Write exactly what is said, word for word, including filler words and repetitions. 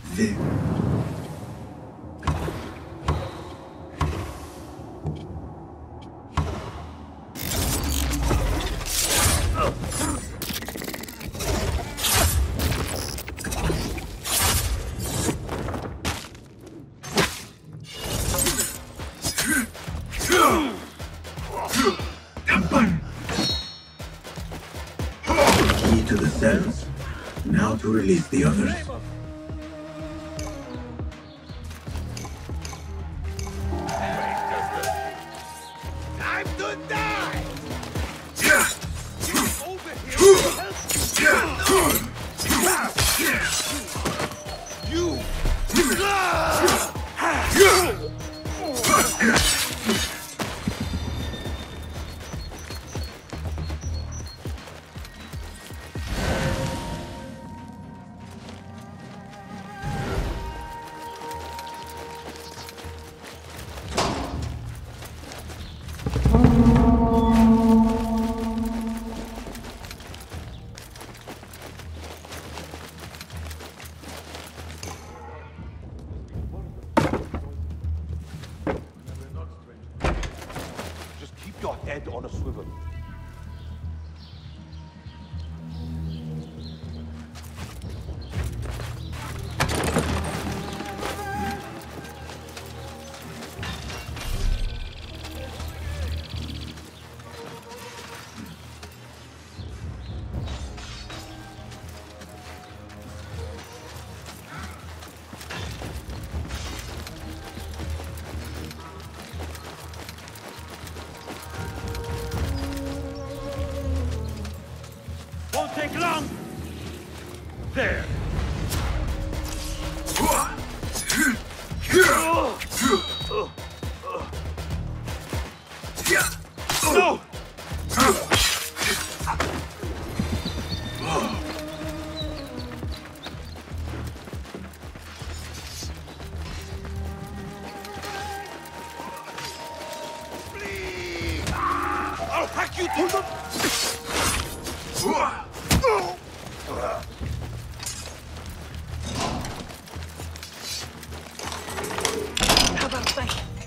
The key to the cells. Now to release the others. Time to die! Over here! You! Just keep your head on a swivel. Won't take long. There. No. Please. I'll hack you to the...